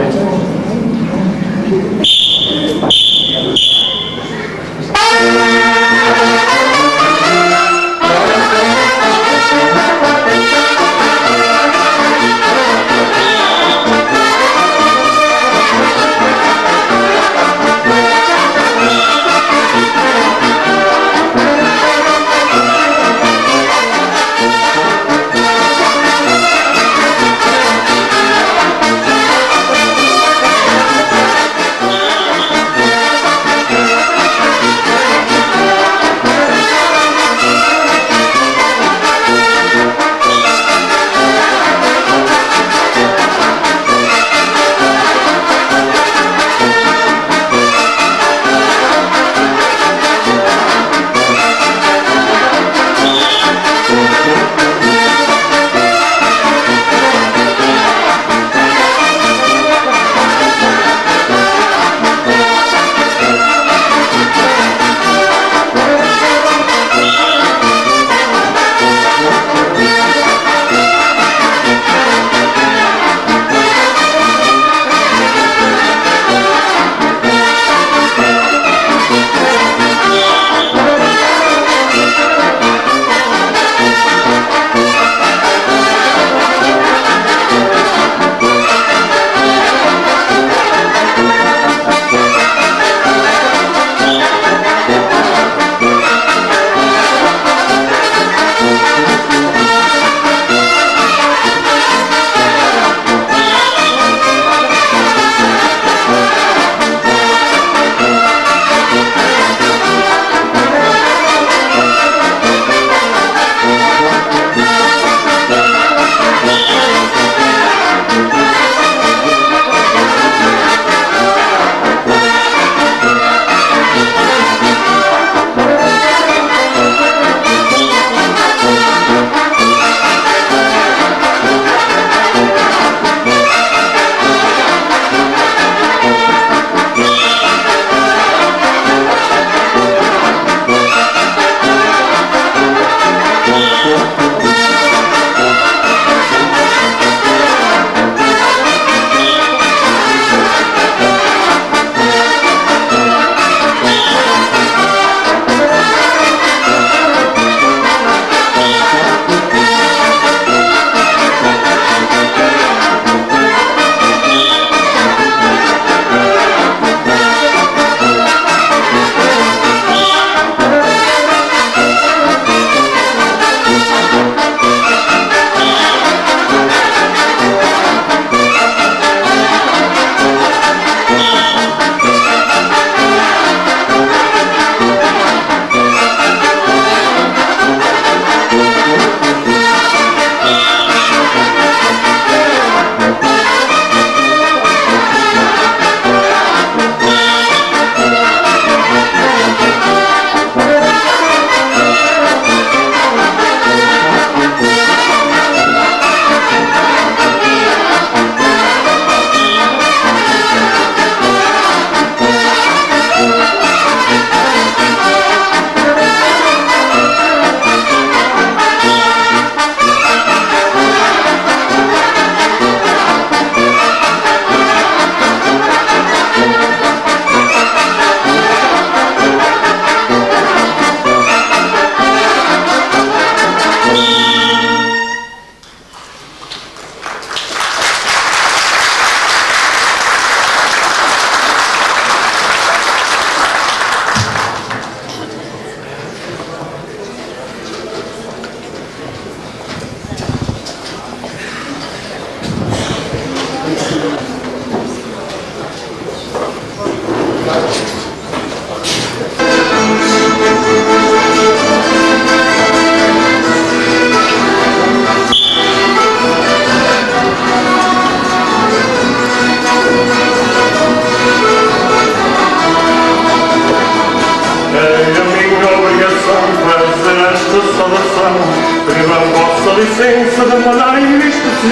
licença de maneira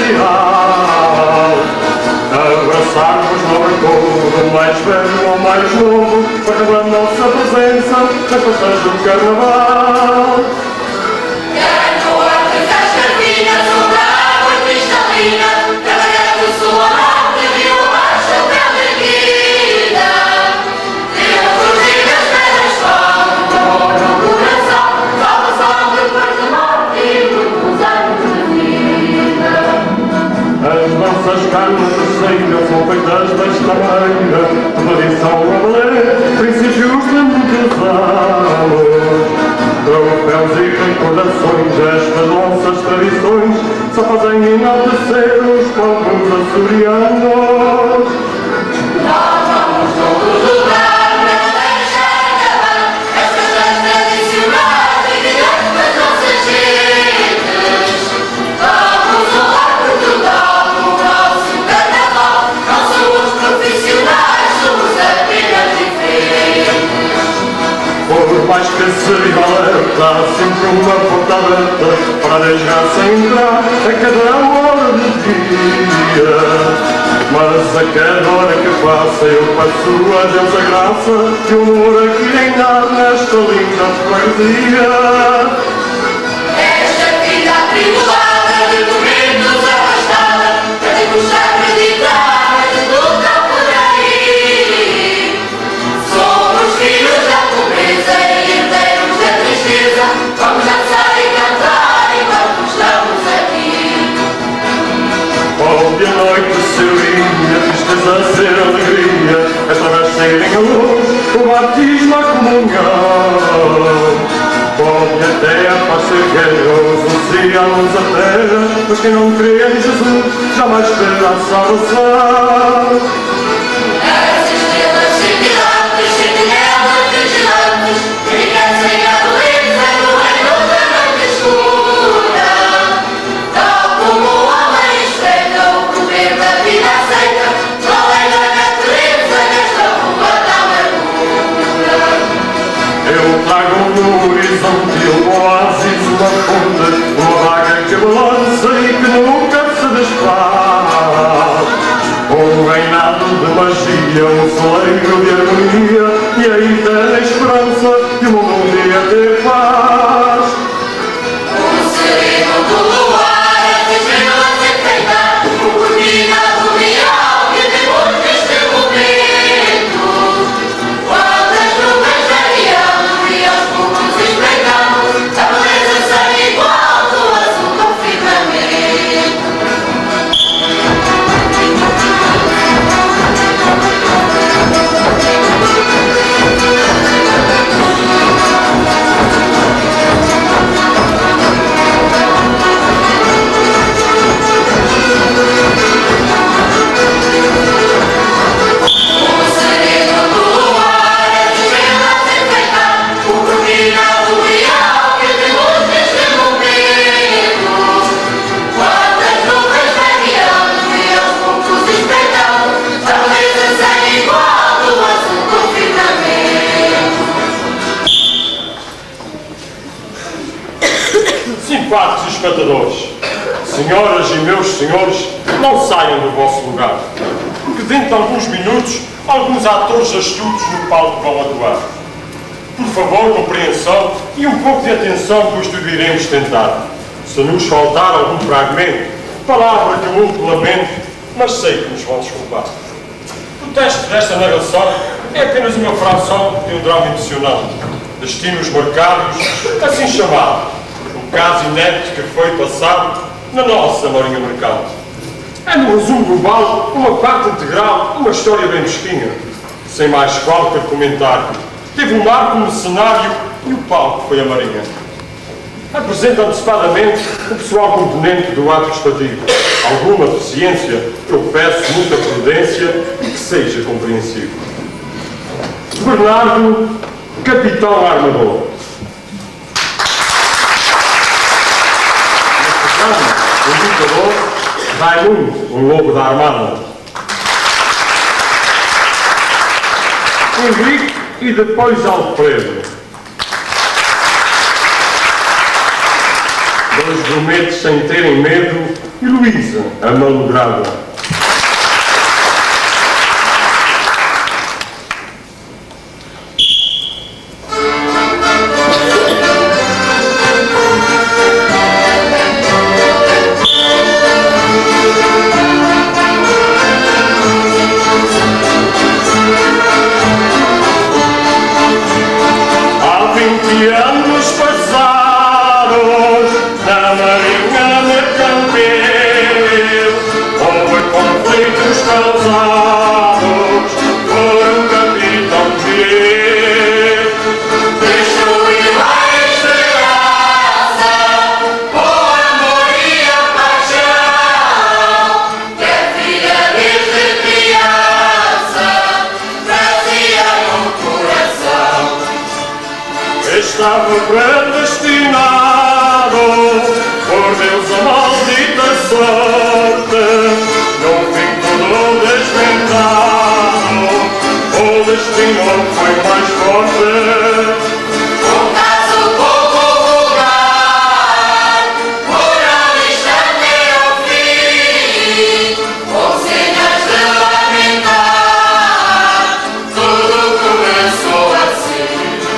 especial. Abraçar-vos no acordo, mais velho ou mais novo, para a nossa presença nas festas do Carnaval. Canoa de Cascavinha, sobre a água cristalina, trabalhando sua mão de rio abaixo. feitas desta maneira, tradição a valer, princípios de muitos anos. Troféus e recordações, estas nossas tradições só fazem enaltecer os povos açorianos. Nós vamos todos lutar para não deixar acabar as festas tradicionais e direitos das nossas gentes. Vamos honrar Portugal com o nosso carnaval. Não somos profissionais, somos apenas diferentes. Por mais que se viva alerta, há sempre uma porta aberta para a desgraça entrar a cada hora do dia. Mas a cada hora que passa eu peço a Deus a graça e o amor a que reinar nesta linda freguesia. Esta vida atribulada, de momentos arrastada, para te custar acreditar, de luta por aí. Somos filhos da pobreza e herdeiros da tristeza. Vamos dançar e cantar enquanto estamos aqui. Pode a noite ser linda, tristeza ser alegria, através serem a luz, o batismo, a comunhão. Pode até a paz ser guerra, os oceanos a terra, mas quem não crê em Jesus jamais terá salvação. As estrelas cintilantes, sentinelas vigilantes, que enriquecem a beleza no reino da noite escura. Tal como o homem espreita o poder da vida aceita, qual é a natureza nesta rua da amargura? Eu trago no horizonte um oásis, uma fonte, uma vaga que balança e que nunca se desfaz. Um reinado de magia, um celeiro de harmonia e a eterna esperança de um mundo um dia ter paz. O sereno do luar, as estrelas enfeitar, o cortinado real que temos neste momento. Quantas nuvens variando e aos poucos espreitamos, a beleza sem igual do azul do firmamento. O sereno do luar, as estrelas enfeitar, o cortinado real que temos neste momento. Quantas nuvens variando e aos poucos espreitamos, a beleza sem igual do azul do firmamento. Simpáticos espectadores, senhoras e meus senhores, não saiam do vosso lugar, porque dentro de alguns minutos, alguns atores astutos no palco vão atuar. Por favor, compreensão e um pouco de atenção, pois tudo iremos tentar. Se nos faltar algum fragmento, palavra que eu muito lamento, mas sei que nos vão desculpar. O texto desta narração é apenas uma fração de um drama emocionante. Destinos marcados, assim chamado. Um caso inédito que foi passado na nossa Marinha Mercante. É, no resumo global, uma parte integral, uma história bem mesquinha. Sem mais qualquer comentário. Teve um mar como cenário e o palco foi a Marinha. Apresenta antecipadamente o pessoal componente do ato respectivo. Alguma deficiência, eu peço muita prudência e que seja compreensivo. Bernardo, capitão armador. O lutador, Raimundo, um lobo da armada. Henrique e depois Alfredo. Dois grumetes sem terem medo e Luísa, a malograda. Há 20 anos passados na Marinha Mercantil, estava predestinado por Deus a maldita sorte, num fim todo desvendado, o destino foi mais forte. Um caso pouco vulgar, por ali estando ao fim, com cenas de lamentar, tudo começou assim.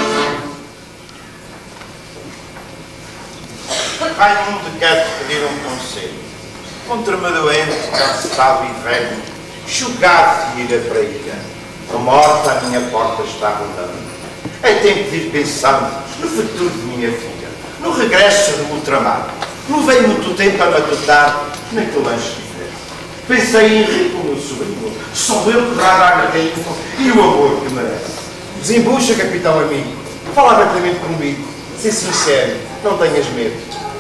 Raimundo quer te pedir um conselho. Contra-me doente, cansado e velho, julgado de ir a pregar. A morte à minha porta está rodando. É tempo de ir pensando no futuro de minha filha, no regresso do ultramar. Não veio muito tempo a matutar naquele lanche diferente. Pensei em Henrique, o meu sobrinho, só eu que dará a rainha e o amor que merece. Desembucha, capitão amigo, fala abertamente comigo, ser sincero, não tenhas medo.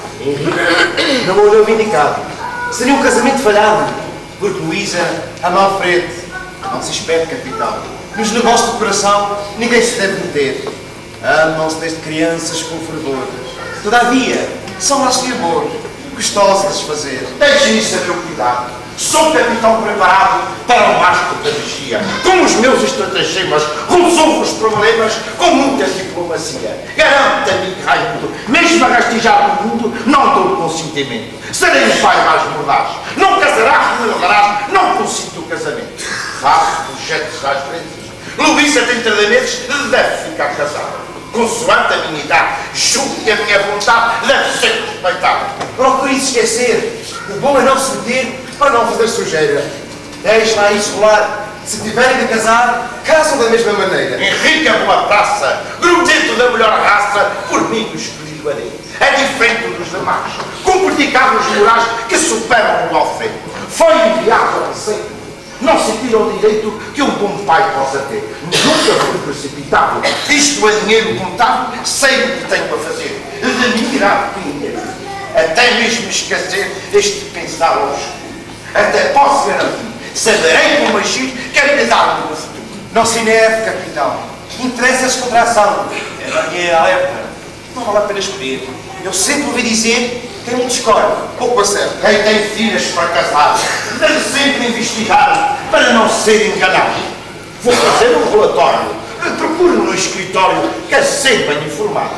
Henrique não olhou vindicado. Seria um casamento falhado, porque Luísa ama Alfredo. Não se espere, capitão. Nos negócios de coração, ninguém se deve meter. Amam-se desde crianças com fervor. Todavia, são laços de amor, gostosos de fazer. Deixe isso a meu cuidado. Sou capitão preparado para o mastro da vigia. Com os meus estratagemas, resolvo os problemas com muita diplomacia. Garanta-me, Raimundo, mesmo a rastejar no mundo, não dou consentimento. Serei o pai mais mordaz. Não casarás, não levarás, não consinto o casamento. Faço projetos às vezes. Luísa tem 3 meses, deve ficar casada. Consoante a minha idade, julgo que a minha vontade deve ser respeitada. Procure esquecer. O bom é não se meter para não fazer sujeira. Deixa-a isso rolar. Se tiverem de casar, casam da mesma maneira. Henrique é boa praça, grudento da melhor raça, por mim o escolhido harei. É diferente dos demais, com predicados morais que superam o Alfredo. Foi enviado a receita. Não se tira o direito que um bom pai possa ter. Nunca fui precipitado. Isto é dinheiro contado, sei o que tenho a fazer. De mim irá depender. Até mesmo esquecer este pensar ao escuro. Até posso garantir, saberei como agir, quero lhe dar no futuro. Não se neve, capitão. Interessa-se contra a ação. É Maria Alepna. Não vale a pena escolher. Eu sempre ouvi dizer que muito escolhe, pouco acerto. Quem tem filhas para casar, deve sempre investigar para não ser enganado. Vou fazer um relatório. Procure no escritório, que é sempre bem informado.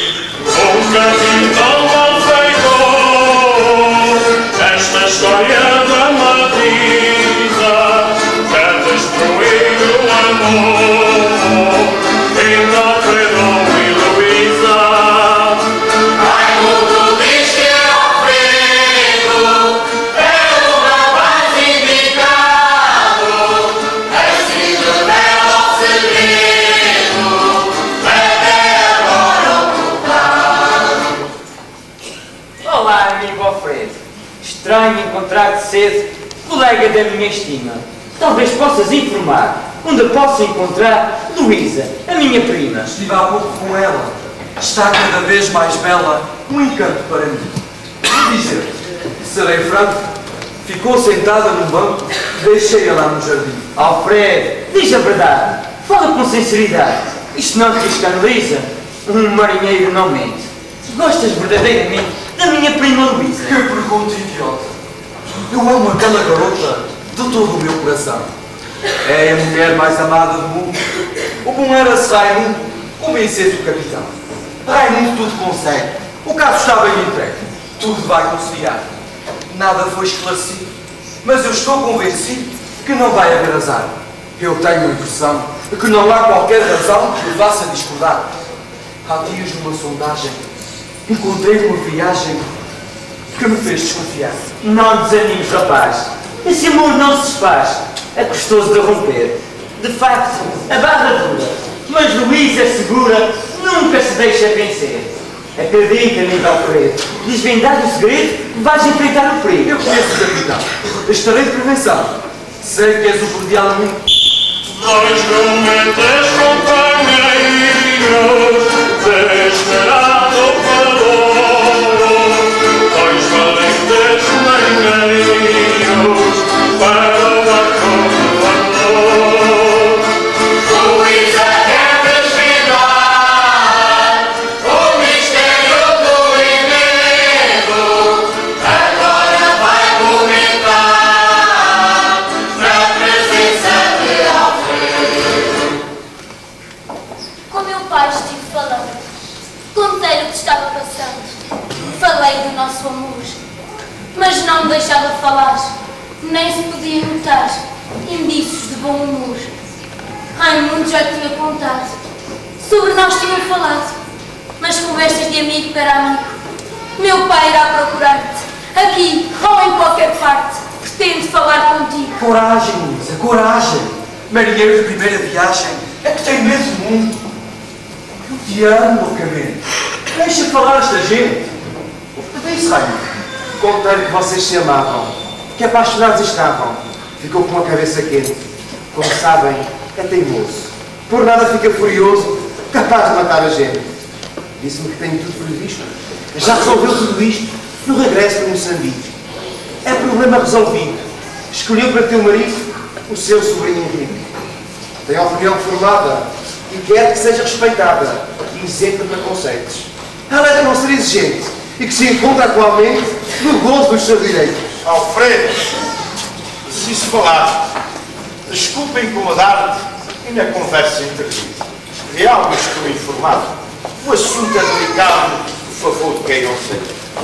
Um capitão mal feito, esta história dramatiza, quer destruir o amor entre Alfredo e Luísa. Raimundo diz que Alfredo é o rapaz indicado, é sido dela o segredo, leve agora o culpado. Olá, amigo Alfredo. Estranho encontrar-te cedo, colega da minha estima. Talvez possas informar onde posso encontrar Luísa, a minha prima. Estive há pouco com ela. Está cada vez mais bela, um encanto para mim. Vou dizer, serei franco, ficou sentada num banco, deixei-a lá no jardim. Alfredo, diz a verdade. Fala com sinceridade. Isto não te escandaliza? Um marinheiro não mente. Gostas verdadeiramente da minha prima Luísa? Que pergunta idiota. Eu amo aquela garota de todo o meu coração. É a mulher mais amada do mundo. O bom era se Raimundo convencesse o capitão. Raimundo tudo consegue. O caso está bem entregue. Tudo vai conciliar. Nada foi esclarecido. Mas eu estou convencido que não vai haver azar. Eu tenho a impressão de que não há qualquer razão que me faça discordar. Há dias, numa sondagem, encontrei uma viagem que me fez desconfiar. Não desanimes, rapaz. Esse amor não se desfaz. É custoso de romper. De facto, a barra dura. Mas Luísa é segura, nunca se deixa vencer. Acredita, amigo Alfredo. Desvendar o segredo, vais enfrentar o perigo. Eu conheço o capitão. Estarei de prevenção. Sei que és um cordial amigo. Dois promentes companheiros de esperado valor, dois valentes marinheiros para o barco do amor. Luísa quer desvendar falei do nosso amor, mas não me deixava falar, nem se podia notar indícios de bom humor. Raimundo já tinha contado, sobre nós tinham falado, mas conversas de amigo para amigo. Meu pai irá procurar-te, aqui ou em qualquer parte, pretende falar contigo. Coragem, Luísa, coragem. Marinheiro de primeira viagem é que tem medo do mundo. Eu te amo loucamente. Deixa falar esta gente. Disse, Raimundo, contei que vocês se amavam, que apaixonados estavam. Ficou com a cabeça quente. Como sabem, é teimoso. Por nada fica furioso, capaz de matar a gente. Disse-me que tem tudo previsto. Já resolveu tudo isto no regresso para Moçambique. É problema resolvido. Escolheu para teu marido o seu sobrinho Henrique. Tem a opinião formada e quer que seja respeitada e isenta de preconceitos. Alega não ser exigente e que se encontra atualmente no gozo dos seus direitos. Alfredo, preciso falar. Desculpa incomodar-te e na conversa intervir. De algo estou informado. O assunto é delicado, por favor, queiram ser.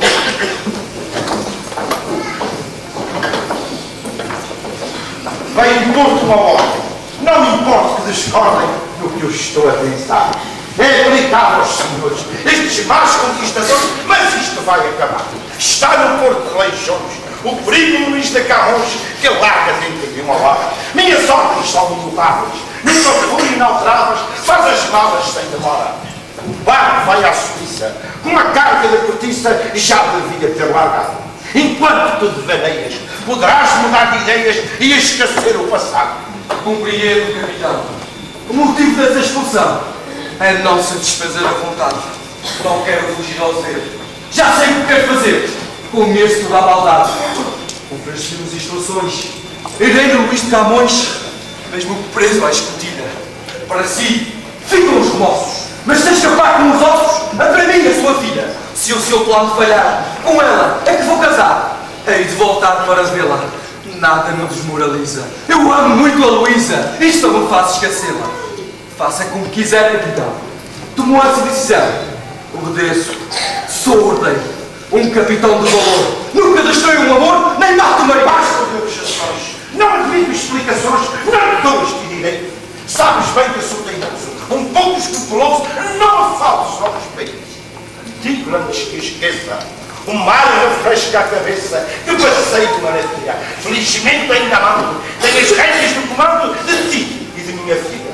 Vem impor-te uma ordem. Não me importa que discordem do que eu estou a pensar. É delicado aos senhores, estes maus conquistadores, mas isto vai acabar. Está no Porto de Leixões o perigo de Luís de Camões que larga dentro de uma hora. Minhas ordens são imutáveis, nunca foram inalteráveis, faz as malas sem demora. O barco vai à Suíça, com uma carga de cortiça já devia ter largado. Enquanto tu devaneias, poderás mudar de ideias e esquecer o passado. Compreendo, capitão. O motivo dessa expulsão é não satisfazer a vontade. Não quero fugir ao dever. Já sei o que quero fazer. Conheço toda a maldade. Ofereci-nos instruções. Irei no Luís de Camões, mesmo preso à escotilha. Para si, ficam os remorsos. Mas se escapar com os ossos, para mim, a sua filha. Se o seu plano falhar, com ela é que vou casar. Hei de voltar para vê-la. Nada me desmoraliza. Eu amo muito a Luísa. Isto não me faz esquecê-la. Faça como quiser, capitão. Tomou essa decisão. Obedeço. Sou ordeiro. Um capitão de valor. Nunca destruiu um amor, nem mato uma Basta de objeções. Não admito explicações. Não dou este direito. Sabes bem que sou teimoso. Um pouco escrupuloso. Não me faltes ao respeito. Digo antes que esqueça. O mar refresca a cabeça que passei de maravilha. Felizmente ainda mando. Tenho as rédeas do comando de ti e de minha filha.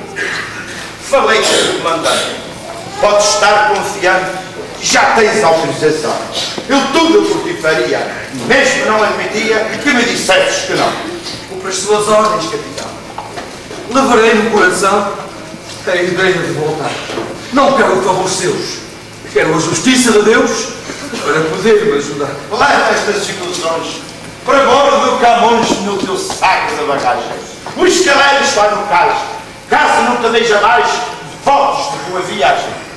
Falei com o comandante. Podes estar confiante. Já tens autorização. Eu tudo por ti faria. Mesmo não admitia que me dissesses que não. Cumpre as suas ordens, capitão. Levarei no coração a ideia de voltar. Não quero favores seus. Quero a justiça de Deus para poder me ajudar. Leva estas ilusões para bordo do Camões no teu saco de bagagem. O escaleiro está no cais. Caso não te deixa mais, voltes de boa viagem.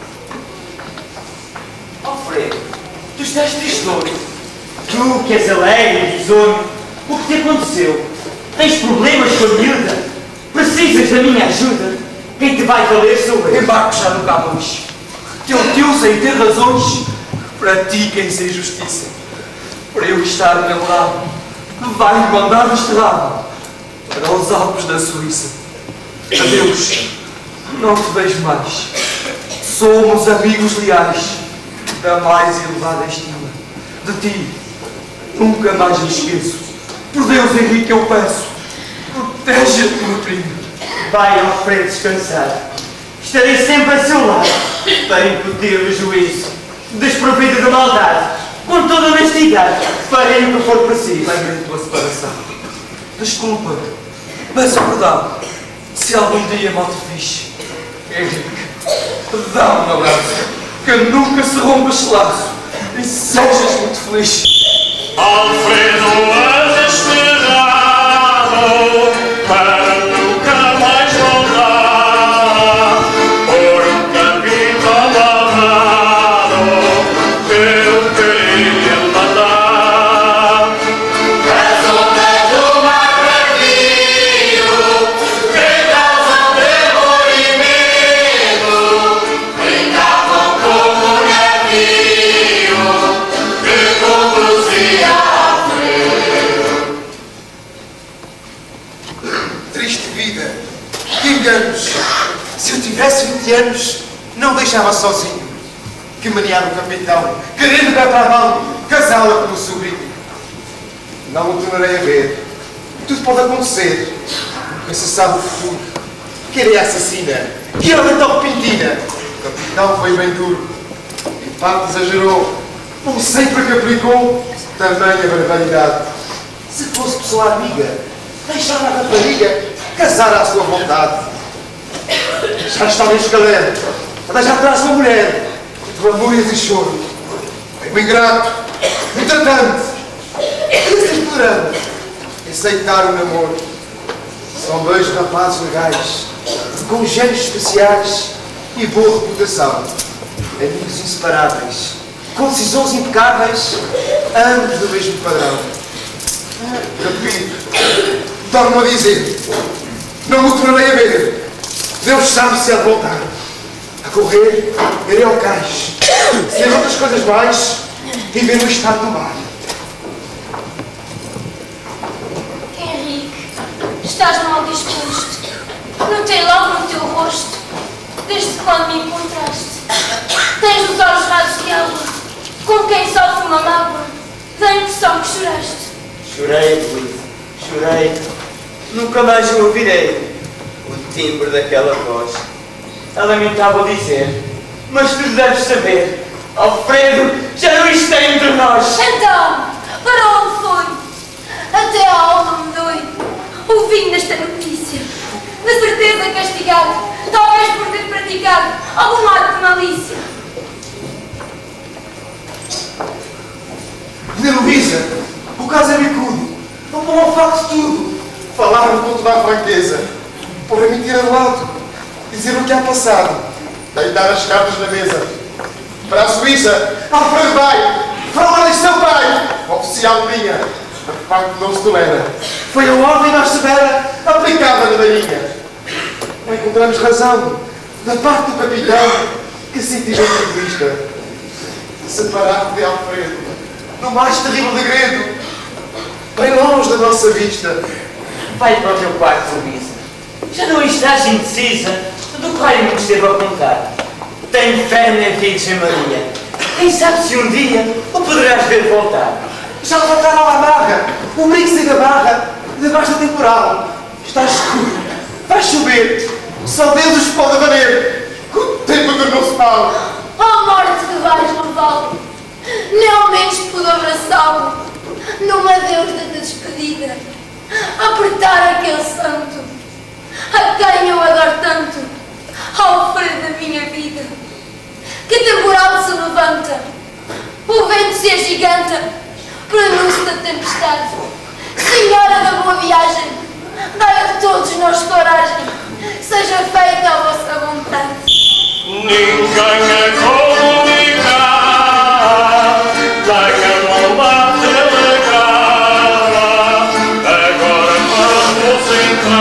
Alfredo, tu estás tristonho. Tu que és alegre e risonho, o que te aconteceu? Tens problemas com a miúda? Precisas da minha ajuda? Quem te vai valer sou eu. Embarco já no Camões. Teu tio sem ter razões. Pratiquem-se a justiça. Para eu estar ao meu lado, vai-me mandar deste lado para os Alpes da Suíça. Adeus, não te vejo mais. Somos amigos leais da mais elevada estima. De ti, nunca mais me esqueço. Por Deus, Henrique, eu peço, protege-te, meu primo. Vai, Alfredo, descansar. Estarei sempre a seu lado para incutir o juízo, desprovido de maldade, com toda honestidade, farei o que for preciso. Lembra-te tua separação. Desculpa, peço perdão se algum dia mal te fiz. Henrique, dá-me um abraço. Que nunca se rompa este laço e sejas muito feliz. Alfredo anda esperado para nunca mais voltar por um capitão amado que eu queria matar. És um beijo mais bravio, que causa temor e medo, brincavam como navio, triste vida. Que enganos! Se eu tivesse 20 anos, não deixava sozinho. Que maniado o capitão, querendo dar para a mão, casá-la com o sobrinho. Não o tornarei a ver. Tudo pode acontecer. Nunca se sabe o futuro. Que era a assassina, que era tão repentina. O capitão foi bem duro. Em parte exagerou. Não sei para que aplicou tamanha barbaridade. Se fosse pessoa amiga, deixava a rapariga casar à sua vontade. Já estava em escalera, a deixar atrás uma mulher, de lamúrias e choro. Foi um ingrato, um tratante, desestruturante, aceitar o namoro. São dois rapazes legais, com gênios especiais e boa reputação. Amigos inseparáveis, com decisões impecáveis, ambos do mesmo padrão. Repito, torno a dizer, não o tornarei a ver. Deus sabe se há de voltar. A correr, irei ao cais. Se há outras coisas mais, e ver o estado do mar. Henrique, estás mal disposto. Notei logo no teu rosto, desde quando me encontraste. Tens os olhos rasos de água, como quem sofre uma mágoa. Dá a impressão que choraste. Chorei, Luísa, chorei. Nunca mais o ouvirei. O timbre daquela voz. A lamentável dizer: mas tu deves saber, Alfredo já não está entre nós. Então, para onde foi? Até a alma me dói, ouvindo esta notícia. De certeza castigado, talvez por ter praticado algum ato de malícia. Menina Luísa, o caso é bicudo. Não vão ao facto de tudo. Falaram com toda a franqueza. Pôr a mentira de lado. Dizer o que há passado. Deitar as cartas na mesa. Para a Suíça, Alfredo vai. Fala de seu pai. Oficial de linha. A parte não se tolera. Foi a ordem mais severa aplicada na marinha. Não encontramos razão da parte do capitão que sentimento egoísta. Separado de Alfredo, no mais terrível degredo, bem longe da nossa vista. Vai para o teu quarto, Luísa. Já não estás indecisa do que Raio me esteve a contar. Tenho fé na Virgem Maria. Quem sabe se um dia o poderás ver voltar. Já levantaram a barra, o brinco se barra, debaixo da temporal. Está escuro, vai chover, só Deus os pode valer. O tempo tornou-se mau. Ó morte que vais levá-lo, nem ao menos pude abraçá-lo, numa adeus de despedida, apertar aquele santo, a quem eu adoro tanto, Alfredo da minha vida. Que temporal se levanta, o vento se agiganta, pronúncio da tempestade. Senhora da boa viagem, dai a todos nós coragem, seja feita a vossa vontade. Ninguém é como ligar, tenha uma telegrama, agora vamos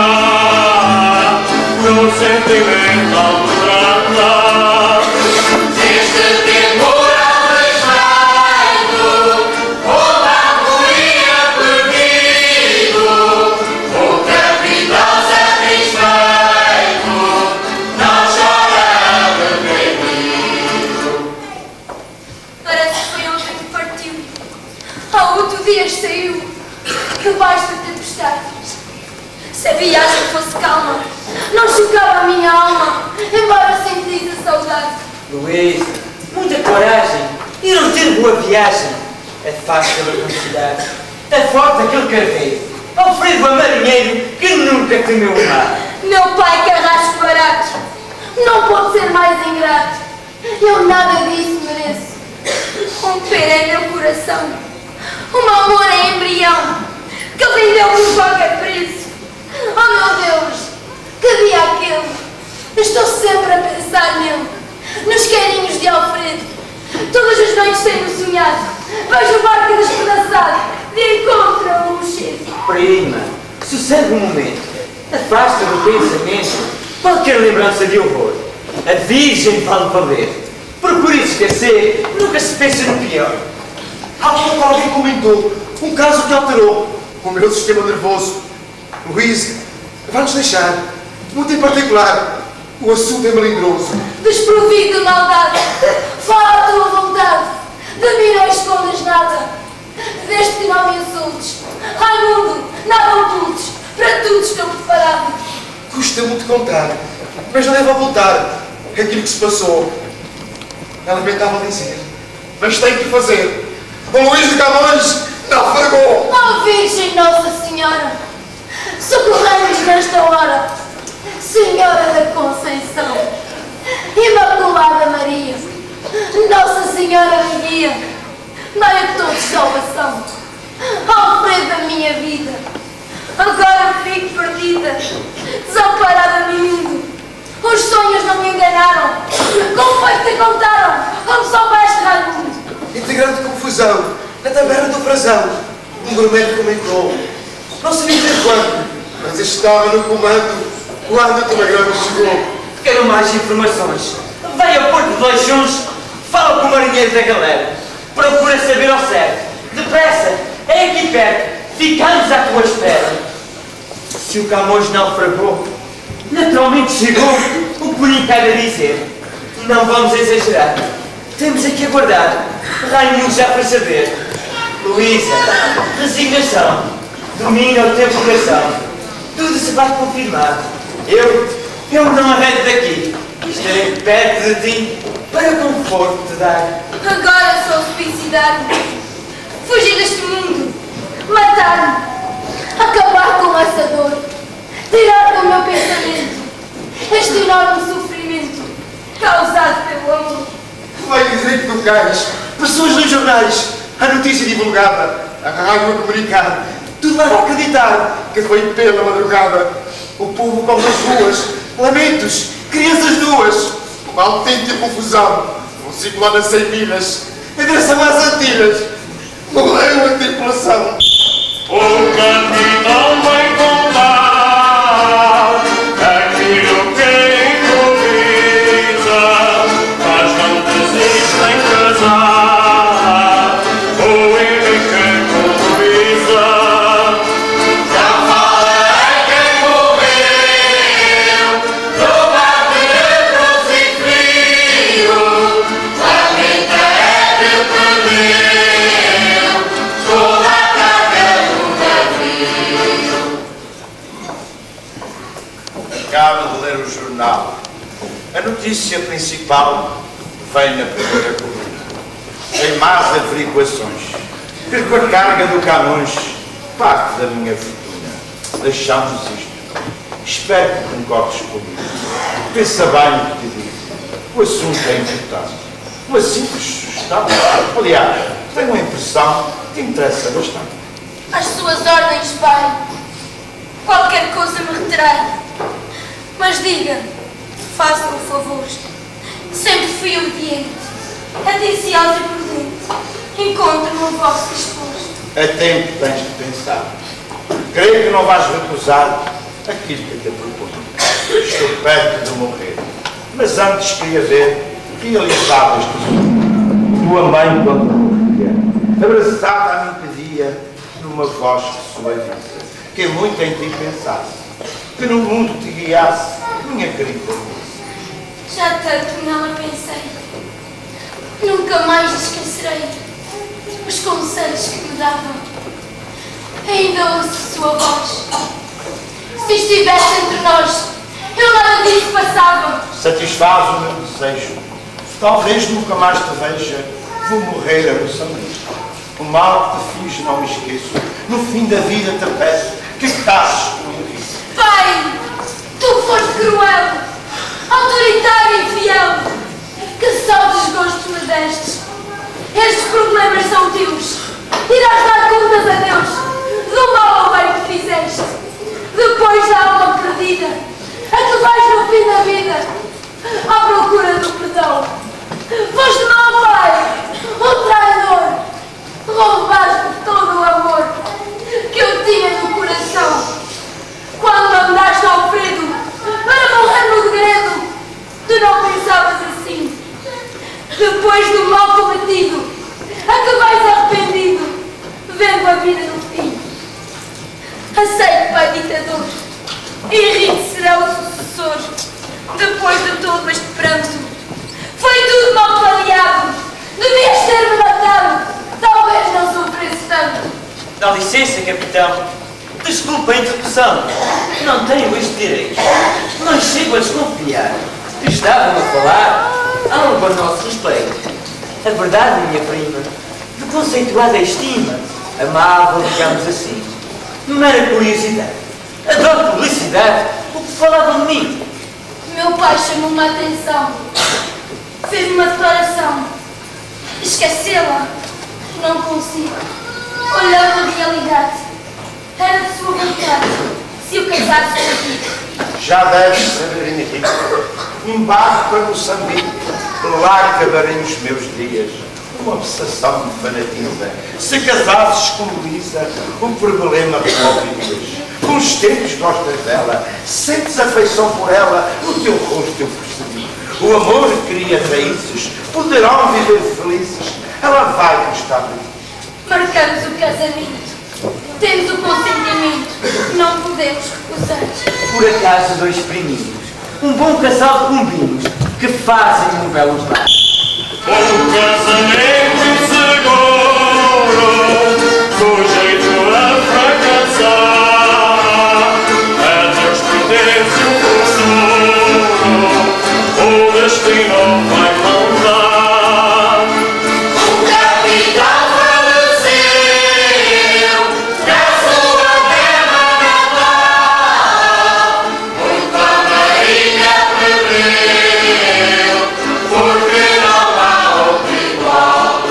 entrar no sentimental drama. Este temporal desfeito, com a harmonia perdido, o capitão satisfeito, não chora reprimido. Parece que foi ontem que partiu, há 8 dias saiu, debaixo da tempestade. Se a viagem fosse calma, não chocava a minha alma, embora sentisse a saudade. Luísa, muita coragem e não ter boa viagem. É fácil a velocidade. É forte aquele carreiro. Alfredo é marinheiro que nunca temeu o mar. Meu pai carrasco barato, não pode ser mais ingrato. Eu nada disso mereço. Romper é meu coração, o meu amor é embrião, que ele vendeu por qualquer preço. Oh meu Deus, que dia aquele? Estou sempre a pensar nele, nos carinhos de Alfredo. Todas as noites tenho sonhado, vejo o barco despedaçado, de encontro a um mochedo. Prima, sossegue um momento. Afasta do pensamento qualquer lembrança de horror. A Virgem vale valer. Procure esquecer, nunca se pense no pior. Há pouco alguém comentou um caso que alterou o meu sistema nervoso. Luísa, Vai-nos deixar, muito em particular, o assunto é melindroso. Desprovido de maldade, fala a tua vontade, de mim não escondes nada, desde que não me insultes. Raimundo, nada ocultes, para tudo estou preparado. Custa muito contar, mas não deve ocultar aquilo que se passou. É lamentável dizer, mas tem que fazer. O Luís de Camões naufragou. Ó Virgem Nossa Senhora, socorrei-nos nesta hora, Senhora da Conceição, Imaculada Maria, Nossa Senhora da Guia, dai a todos salvação, Alfredo da minha vida, agora fico perdida, desamparada no mundo, os sonhos não me enganaram, como foi que te contaram, como soubeste, Raimundo? Entre grande confusão, na taberna do Frazão, um gourmet comentou, não sabia dizer quando, mas estava no comando quando o telegrama chegou. Quero mais informações. Vai ao Porto de Leixões, fala com o marinheiro da galera. Procura saber ao certo. Depressa, é aqui perto. Ficamos à tua espera. Se o Camões naufragou, naturalmente chegou o que lhe impede a dizer. Não vamos exagerar. Temos aqui aguardar. Raimundo já foi saber. Luísa, resignação. Domina o teu coração. Tudo se vai confirmar. Eu não arredo daqui. Estarei perto de ti para conforto te dar. Agora sou suicidar-me, fugir deste mundo, matar-me, acabar com essa dor, tirar do meu pensamento este enorme sofrimento causado pelo amor. Vai dizer que tu cais, pessoas nos jornais, a notícia divulgada, a rádio a comunicar, tudo leva a acreditar que foi pela madrugada. O povo corre nas ruas, lamentos, crianças nuas, uma autêntica confusão, um ciclone a 100 milhas, em direção às Antilhas, morreu a tripulação. O capitão vai contar aquilo que improvisa, mas não desiste em casar, o Henrique improvisa. Não fala em quem morreu, do mar de cruz e frio, lamenta é que perdeu toda a carga do navio. Acabo de ler o jornal. A notícia principal vem na primeira coluna. Tem más averiguações. Que com a carga do Camões, parte da minha fortuna. Deixamos isto. Espero que concordes comigo. Pensa bem no que te digo. O assunto é importante. Uma simples sugestão. Aliás, tenho a impressão que interessa bastante. Às suas ordens, pai, qualquer coisa me retrai. Mas diga, faça o favor. Sempre fui obediente, atenciosa e prudente. Encontre-me o vosso disposto. A tempo tens de pensar. Creio que não vais recusar aquilo que te proponho. Estou perto de morrer. Mas antes queria ver realizado este sonho. Tua mãe quando morria, abraçada a mim pedia, numa voz que suaviza, que muito em ti pensasse, que no mundo te guiasse, minha querida. Já tanto nela pensei. Nunca mais esquecerei os conselhos que me davam. Ainda ouço sua voz. Se estivesse entre nós, eu nada disso passava. Satisfaz o meu desejo. Talvez nunca mais te veja. Vou morrer amoçamente. O mal que te fiz não me esqueço. No fim da vida te peço que casses comigo. Pai, tu foste cruel, autoritário e fiel. Que só desgostos me destes. Estes problemas são teus. Irás dar contas a Deus do mal ao bem que fizeste. Depois da alma perdida, a que vais no fim da vida, à procura do perdão. Foste mau, pai, um traidor. Roubaste todo o amor que eu tinha no coração. Quando mandaste Alfredo para morrer no degredo, tu não pensavas assim. Depois do mal cometido, a que vais arrependido, vendo a vida no fim. Aceite, pai ditador, e Depois de todo este pranto, foi tudo mal planeado. Devias ter-me matado. Talvez não sofresse tanto. Dá licença, capitão. Desculpa a interrupção. Não tenho este direito. Mas chego a desconfiar que estavam a falar algo a nosso respeito. A verdade, minha prima, de conceituada estima, amável, digamos assim, não era curiosidade. Adoro publicidade, o que falavam de mim. Meu pai chamou-me a atenção. Fez uma declaração. Esquecê-la? Não consigo. Olhando a realidade. Era de sua vontade se eu casasse contigo. Já deves saber, Henrique. Embarco para Moçambique. Lá acabarei os meus dias. Uma obsessão de fanatismo. Se casasses com Luísa, um problema resolvido. Com os tempos gostas dela, sentes afeição por ela, no teu rosto eu percebi. O amor cria raízes, poderão viver felizes. Ela vai gostar de ti. Marcamos o casamento. Temos o consentimento. Não podemos recusar. Por acaso, dois priminhos, um bom casal de cumbinos, que fazem um belo par. Um casamento seguro, sujeito a fracassar. A Deus pertence o futuro, o destino vai mandar. O capitão faleceu na sua terra natal. Muita marinha perdeu, porque não há outro igual.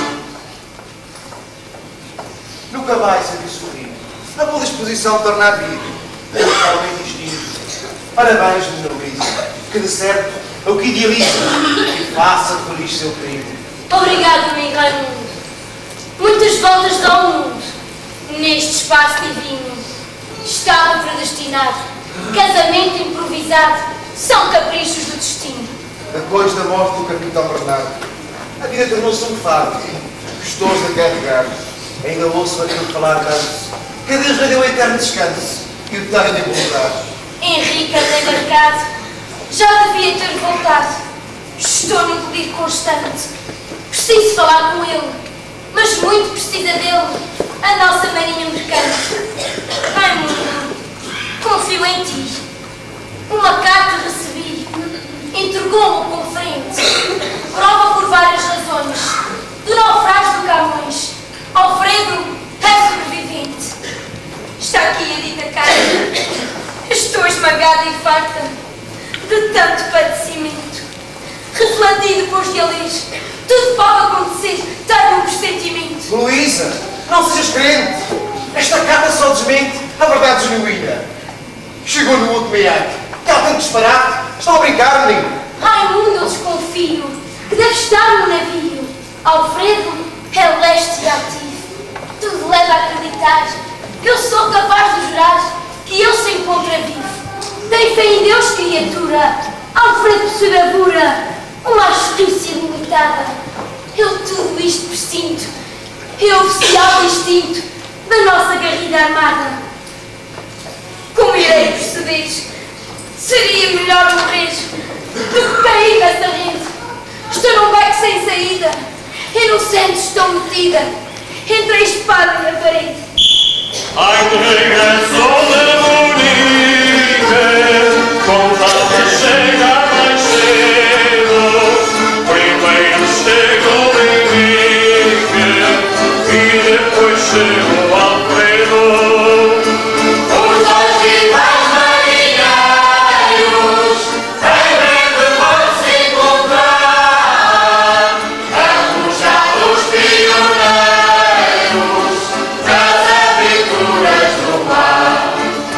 Nunca mais a vi sorrir. Na boa disposição de tornar a vir. Totalmente distinto. Parabéns, menina Luísa, que de certo é o que idealiza e faça feliz seu primo. Obrigado, amigo Raimundo. Muitas voltas dá ao mundo. Neste espaço divino estava predestinado. Casamento improvisado são caprichos do destino. Depois da morte do capitão Bernardo, a vida tornou-se um fardo, gostoso de carregar. Ainda ouço aquilo falar tanto, que a Deus lhe deu eterno descanso e o tenho de encontrar. Henrique desembarcado já devia ter voltado. Estou num pedir constante. Preciso falar com ele, mas muito precisa dele a nossa marinha mercante. Raimundo, confio em ti. Uma carta recebi, entregou-me com frente. Prova por várias razões. Do naufrágio do Camões, Alfredo é sobrevivente. Está aqui a dita carta. Estou esmagada e farta de tanto padecimento. Refleti depois de a ler. Tudo pode acontecer, tenho um pressentimento. Luísa, não sejas crente. Esta carta só desmente a verdade genuína. Chegou no último iate. Que há tanto disparate. Estão a brincar, menino? Raimundo, eu desconfio que deve estar no navio. Alfredo é leste e ativo. Tudo leva a acreditar que eu sou capaz de jurar que ele se encontra vivo. Tem fé em Deus, criatura. Alfredo possui bravura, uma astúcia limitada. Eu tudo isto presinto. É oficial instinto da nossa guerrilha armada. Como irei proceder? Seria melhor morrer do que cair nessa rede. Estou num beco sem saída. Inocente estou metida entre a espada e a parede. Ai, de regresso de Munique, vontade de chegar mais cedo. Primeiro chega o Henrique e depois chega o Alfredo. Os dois rivais marinheiros em breve vão se encontrar. Ambos já os pioneiros das aventuras do mar.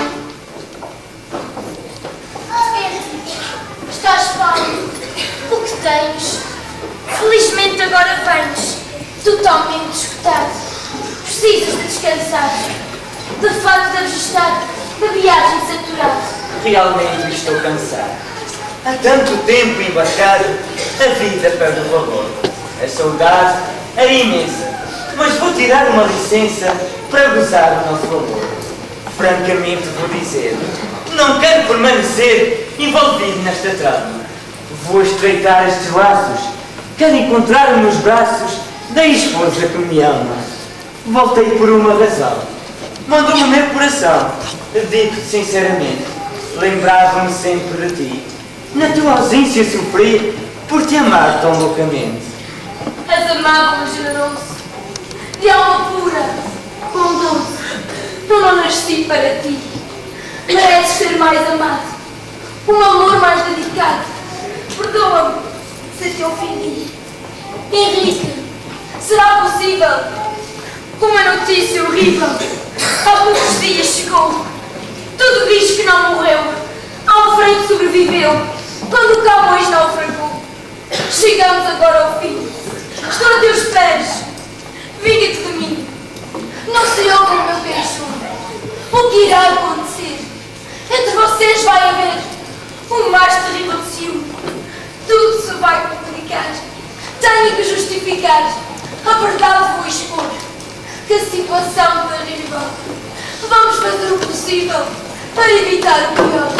Estás pálido? O que tens? Felizmente agora vens, totalmente esgotado. Precisas de descansar. De facto deves estar de viagem saturado. Realmente estou cansado. Há tanto tempo embarcado, a vida perde o valor. A saudade é imensa, mas vou tirar uma licença para gozar o nosso valor. Francamente vou dizer, Não quero permanecer envolvido nesta trama. Vou estreitar estes laços. Quero encontrar nos braços da esposa que me ama. Voltei por uma razão. Mandou-me o meu coração. Digo-te sinceramente, lembrava-me sempre de ti. Na tua ausência sofri por te amar tão loucamente. És amável e generoso, de alma pura, bondoso. Eu não nasci para ti. Mereces ser mais amado, um amor mais dedicado. Perdoa-me se te ofendi. Henrique, será possível? Uma notícia horrível. Há poucos dias chegou. Tudo diz que não morreu. Alfredo sobreviveu quando o Camões naufragou. Chegamos agora ao fim. Estou a teus pés. Vinga-te de mim. Não se ouve o meu beijo. O que irá acontecer? Entre vocês vai haver um mais terrível ciúme. Tudo se vai complicar. Tenho que justificar. A verdade vou expor. Que situação terrível. Vamos fazer o possível para evitar o pior.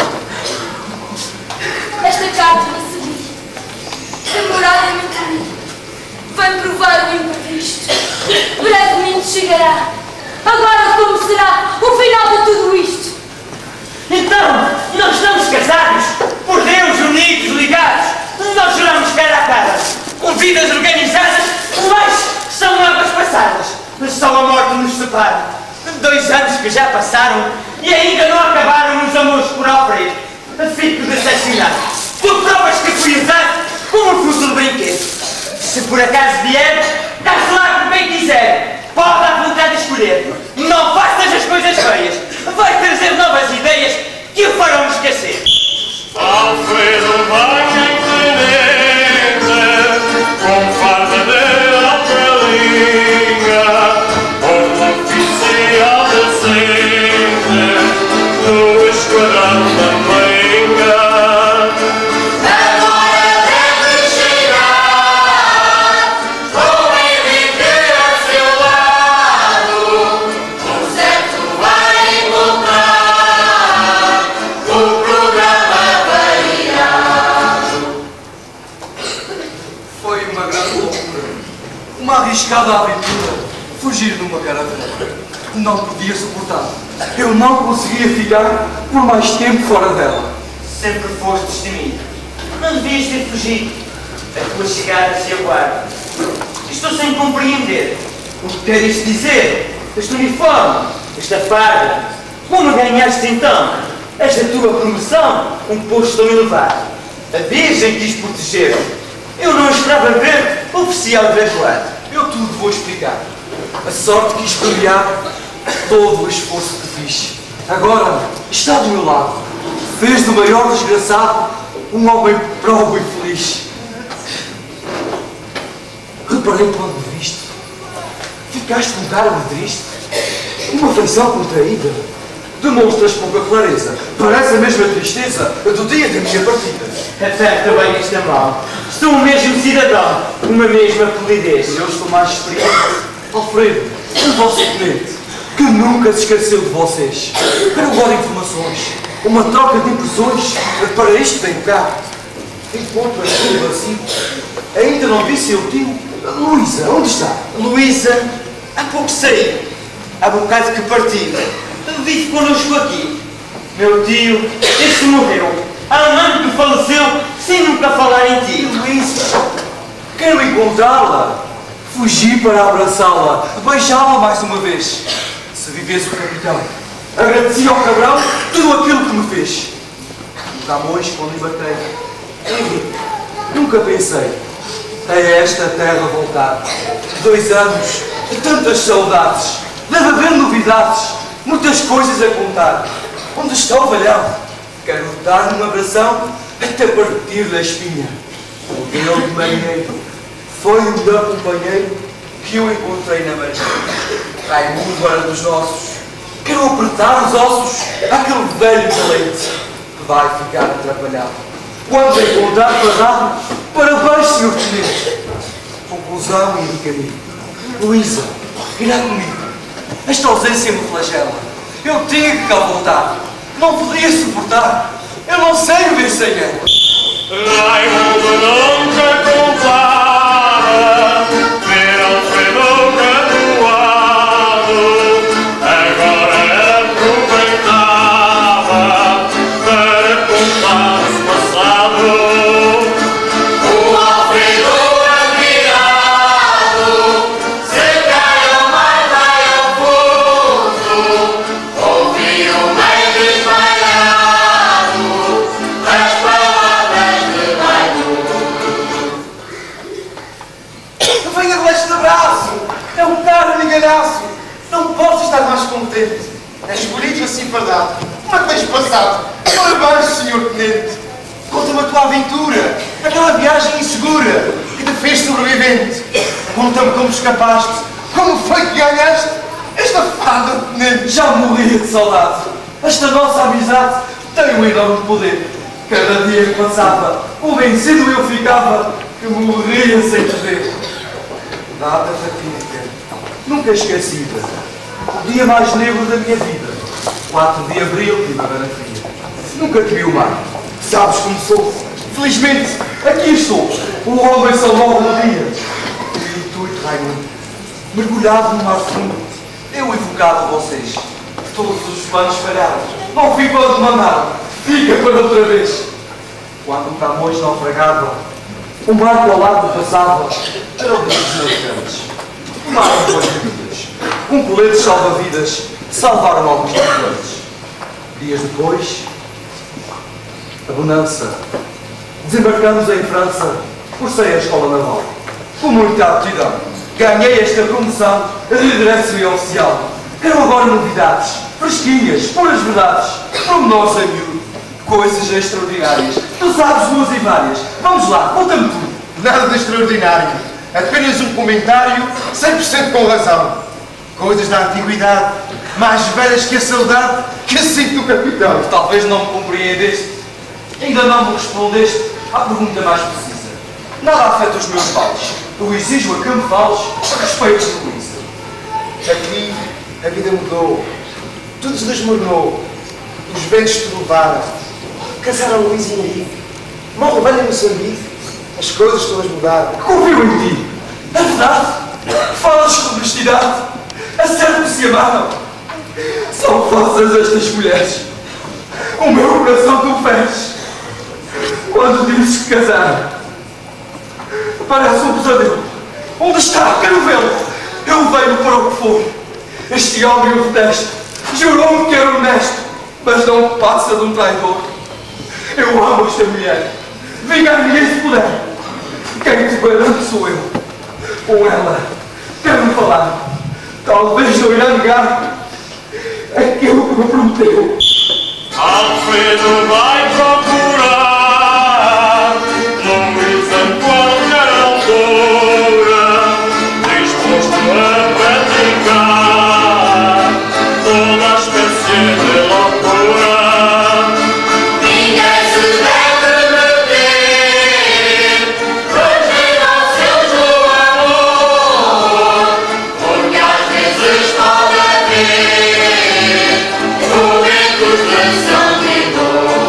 Esta carta recebi. Demoradamente li. Vem provar o imprevisto. Brevemente chegará. Agora como será o final de tudo isto? Então, nós estamos casados, por Deus, unidos, ligados. Nós juramos cara a cara, com vidas organizadas, mas são águas passadas. Só a morte nos separa. 2 anos que já passaram e ainda não acabaram os amores por Alfredo. Fico decepcionado. Tu provas que fui usado como um fútil brinquedo. Se por acaso vier, dá-se lá com quem quiser. Pode à vontade de escolher. Não faças as coisas feias. Vai trazer novas ideias que o farão esquecer. Alfredo vai em tenente, com farda de alpelinha, como oficial decente, no esquadrão da Marinha. Agora deve chegar, com Henrique a seu lado, o certo vai encontrar o programa variado. Foi uma grande loucura. Uma arriscada aventura. Fugir numa caravana. Não podia suportar. Eu não conseguia ficar por mais tempo fora dela. Sempre foste destemido. Não devias ter fugido. A tua chegada se aguarda. Estou sem compreender. O que queres dizer? Este uniforme, esta farda. Como ganhaste então? Esta tua promoção, um posto tão elevado. A Virgem quis proteger. Eu não esperava ver oficial graduado. Eu tudo vou explicar. A sorte quis premiar todo o esforço que fiz. Agora está do meu lado. Fez do maior desgraçado um homem próprio e feliz. Reparei quando me viste. Ficaste com cara de triste. Uma feição contraída. Demonstras pouca clareza. Parece a mesma tristeza do dia da minha partida. Aperta bem esta mão. Sou o mesmo cidadão, uma mesma polidez. Eu estou mais experiente. Alfredo, o vosso tenente, que nunca se esqueceu de vocês. Quero agora informações, uma troca de impressões. Para isto tenho cá. Encontro aqui vazio. Ainda não vi seu tio. Luísa, onde está? Luísa, há pouco saí. Há bocado que parti. Vive connosco aqui. Meu tio, este morreu. Há um ano que faleceu sem nunca falar em ti. Luísa, quero encontrá-la. Fugi para abraçá-la, beijá-la mais uma vez. Se vivesse o capitão, agradecia ao cabrão tudo aquilo que me fez. O Camões, quando lhe batei. Henrique, nunca pensei a esta terra voltar. 2 anos de tantas saudades. Deve haver novidades, muitas coisas a contar. Onde está o valhão? Quero dar-lhe um abração até partir da espinha. O dele de marinheiro foi o melhor companheiro que eu encontrei na marinha. Raimundo era dos nossos. Quero apertar os ossos àquele velho valente que vai ficar atrapalhado. Quando encontrar parado, parabéns, senhor tenente. Conclusão e caminho. Luísa, irá comigo. Esta ausência me flagela. Eu tinha que cá voltar. Não podia suportar. Eu não sei viver sem ela. Raimundo nunca contava ver Alfredo graduado, agora aproveitava para contar o passado. O Alfredo admirado, se caiu mais vai ao fundo, ouviu meio desmaiado as palavras de Raimundo. Venha com este abraço. É um caro migalhaço. Não posso estar mais contente. És bonito assim fardado. Como é que tens passado? Parabéns, Sr. Tenente. Conta-me a tua aventura. Aquela viagem insegura que te fez sobrevivente. Conta-me como escapaste. Como foi que ganhaste esta fada, Tenente. Já morria de saudade. Esta nossa amizade tem um enorme poder. Cada dia que passava, o vencido eu ficava, que morria sem te ver. Data fatídica, nunca esquecida. O dia mais negro da minha vida. 4 de abril, primavera fria. Nunca te vi o mar. Sabes como sou. Felizmente, aqui estou. O homem salvou no dia. E tu e Raimundo, mergulhado no mar fundo, eu evocava vocês. Todos os planos falharam. Não ficou de mandar. Fica para outra vez. Quando o Camões naufragava, o barco ao lado passava. Era o dia dos navegantes. O mar com boas bebidas. Um colete salva-vidas. Salvaram alguns tripulantes. Dias depois, a bonança. Desembarcamos em França. Cursei a escola naval. Com muita aptidão. Ganhei esta promoção de regresso e oficial. Quero agora novidades, fresquinhas, puras verdades, pormenores a miúdo, coisas extraordinárias. Tu sabes duas e várias. Vamos lá, conta-me tudo. Nada de extraordinário. Apenas um comentário 100% com razão. Coisas da antiguidade, mais velhas que a saudade que sinto o capitão. Talvez não me compreendeste. Ainda não me respondeste à pergunta mais precisa. Nada afeta os meus pais. Eu exijo a que me fales a respeito de Luísa. Aqui a vida mudou. Tudo se desmoronou. Os ventos te levaram. Casaram Luís e Henrique. Morre velho em Moçambique. As coisas todas mudaram. Confio em ti. É verdade. Falas com honestidade. A sério que se amaram. São falsas estas mulheres. O meu coração tu feres. Quando dizes que casaram. Parece um pesadelo. Onde está? Quero vê-lo. Eu venho para o que for. Este homem eu detesto. Jurou-me que era honesto, mas não passa de um traidor. Eu amo esta mulher. Vingar-me se puder. Quem te garante sou eu. Com ela, quero-me falar. Talvez não irá negar aquilo que me prometeu. Alfredo vai procurar Luísa em qualquer altura, disposto a praticar toda a espécie de loucura. Ninguém se deve meter, pois nem ao seu amor, porque às vezes pode haver momentos de solidão.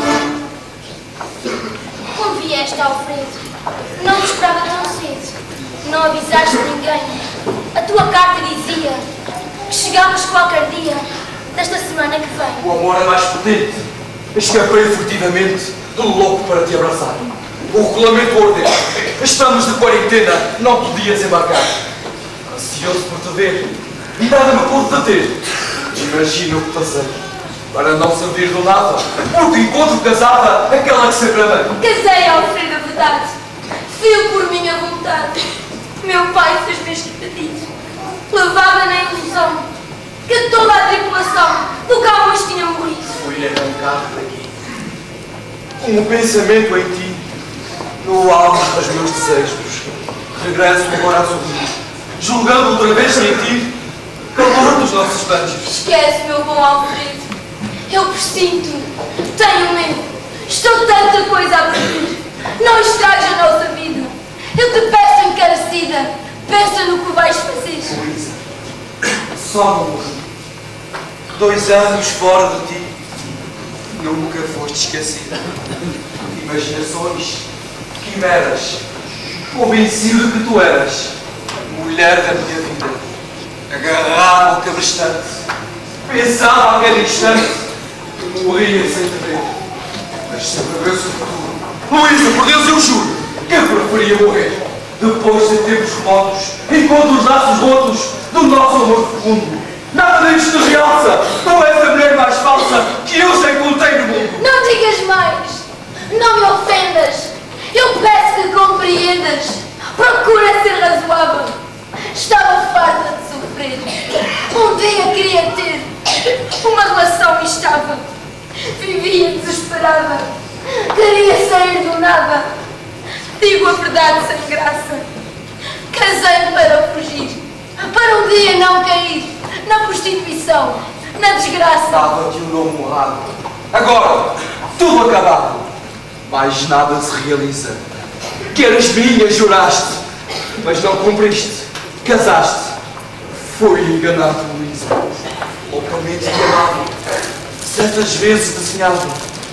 Como vieste, Alfredo? Não te esperava tão cedo. Não avisaste ninguém. A tua carta dizia que chegavas qualquer dia desta semana que vem. O amor é mais potente. Escapei furtivamente do louco para te abraçar. O regulamento ordena. Estamos de quarentena, não podias embarcar. Ansioso por te ver, e nada me pôde deter. Imagina o que passei, para não servir do nada, porque encontro casada aquela que sempre amei. Casei, Alfredo, a verdade. Fui por minha vontade. Meu pai fez-me este pedido. Levada na ilusão que toda a tripulação do Camões tinha morrido. Fui arrancado daqui. Com um pensamento em ti, no auge dos meus desejos, regresso agora a sorrir, julgando outra vez em ti calor dos nossos anjos. Esquece, meu bom Alfredo. Eu presinto, tenho medo. Estou tanta coisa a perder. Não estragues a nossa vida. Eu te peço encarecida. Pensa no que vais fazer. Luísa, só não morri. 2 anos fora de ti, nunca foste esquecida. Imaginações, quimeras, convencido que tu eras mulher da minha vida. Agarrava o cabrestante, pensava a cada instante que morria sem te ver. Mas se perdeu-se o futuro, Luísa, por Deus eu juro que eu preferia morrer depois de tempos remotos, enquanto os laços rotos do nosso amor profundo. Nada disto te realça, tu és a mulher mais falsa que eu já encontrei no mundo. Não digas mais, não me ofendas, eu peço que compreendas, procura ser razoável. Estava farta de sofrer, um dia queria ter uma relação instável, vivia desesperada, queria sair do nada, digo a verdade sem graça, casei-me para fugir, para um dia não cair na prostituição, na desgraça. Dava-te um nome honrado. Agora, tudo acabado. Mais nada se realiza. Que eras minha, juraste, mas não cumpriste. Casaste. Fui enganado, Luísa. Loucamente enganado. Certas vezes desenhava.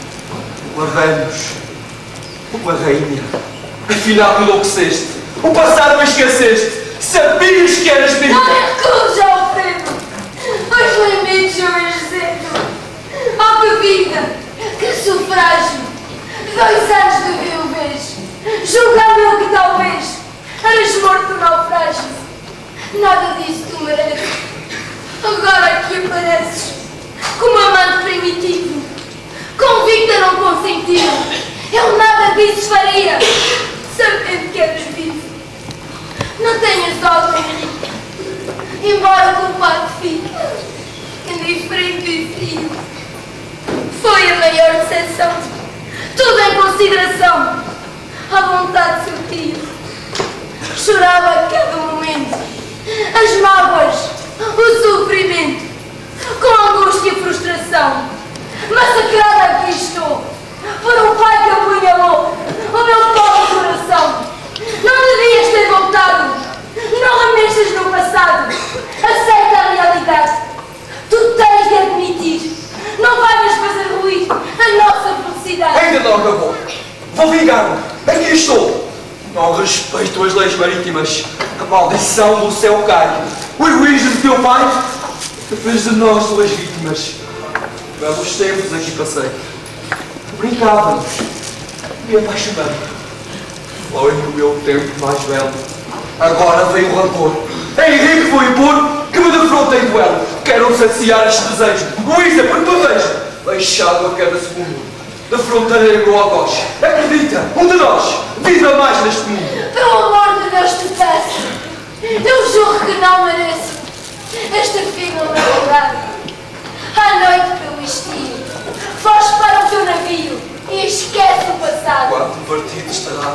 Guardei-nos. Uma rainha. Afinal enlouqueceste. O passado esqueceste. Sabias que eras minha. Não me recuso, Alfredo. Os limites eu exercito. Oh, que vida, que sufrágio. 2 anos de viuvez. Julgando eu que talvez eras morto no naufrágio. Nada disso tu mereces. Agora aqui apareces como amante primitivo. Convicta não consentir. Eu nada disso faria, sabendo que eras vivo. Não tenhas algo, Henrique, embora culpado fique, indiferente e frio. Foi a maior decepção, tudo em consideração, à vontade do seu tio. Chorava a cada momento, as mágoas, o sofrimento, com angústia e frustração. Massacrada aqui estou, por um pai que apunhalou o meu pobre coração. Não devias ter voltado, não remexas no passado, aceita a realidade. Tu tens de admitir, não vais fazer ruir a nossa felicidade. Ainda não acabou. Vou vingar-me. Aqui estou. Não respeito as leis marítimas. A maldição do céu cai. O egoísmo de teu pai fez de nós 2 vítimas. Belos tempos aqui passei. Brincávamos e apaixonamos. Foi no meu tempo mais belo. Agora veio o rancor. Henrique foi impor que me defrontei em duelo. Quero saciar este desejo. Luísa, por tua vez, deixado a cada segundo. Defrontarei igual a vós. Acredita, um de nós viva mais neste mundo. Pelo amor de Deus te peço, eu juro que não mereço esta fina humildade. À noite pelo estio, foste para o teu navio e esquece o passado. Quando partido estará,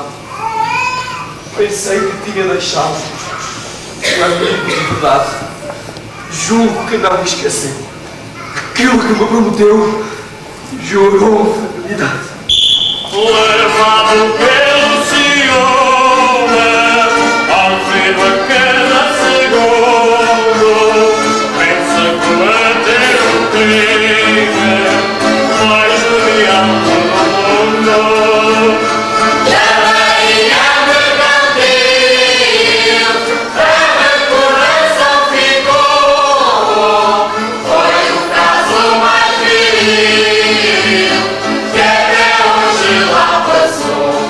pensei que tinha deixado um amigo de verdade. Julgo que não me esqueceu. Aquilo que me prometeu, jurou fidelidade. Levado pelo ciúme, Alfredo a cada segundo pensa cometer um crime mais odiado do mundo. Da Maria mercantil, a recordação ficou. Foi o caso mais viril que até hoje lá passou.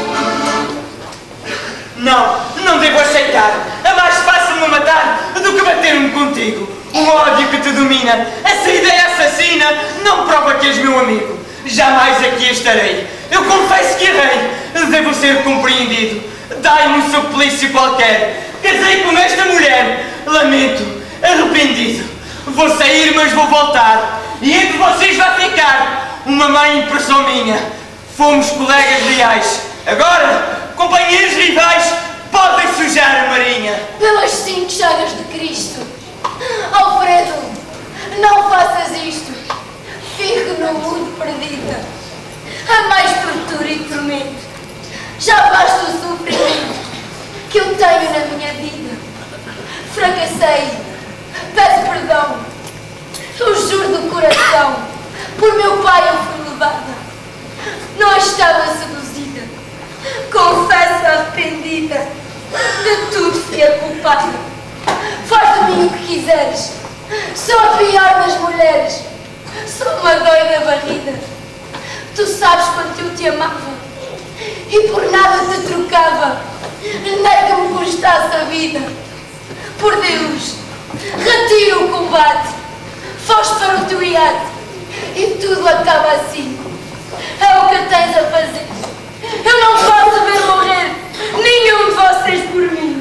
Não devo aceitar. É mais fácil me matar do que bater-me contigo. O ódio que te domina, essa ideia assassina, não prova que és meu amigo. Jamais aqui estarei. Eu confesso que errei. Devo ser compreendido. Dai-me um suplício qualquer. Casei com esta mulher. Lamento. Arrependido. Vou sair, mas vou voltar. E entre vocês vai ficar uma má impressão minha. Fomos colegas leais. Agora, companheiros rivais, podem sujar a marinha. Pelas 5 chagas de Cristo. Alfredo, não faças isto. Fico no mundo perdida. Há mais tortura e tormento. Já basta o sofrimento que eu tenho na minha vida. Fracassei. Peço perdão. Eu juro do coração. Por meu pai eu fui levado. vida. De tudo fui a culpada. Faz de mim o que quiseres. Sou a pior das mulheres. Sou uma doida barrida. Tu sabes quanto eu te amava e por nada te trocava. Nem que me custasse a vida. Por Deus, retira o combate. Foste para o teu iate e tudo acaba assim. É o que tens a fazer. Eu não posso ver morrer nenhum de vocês por mim.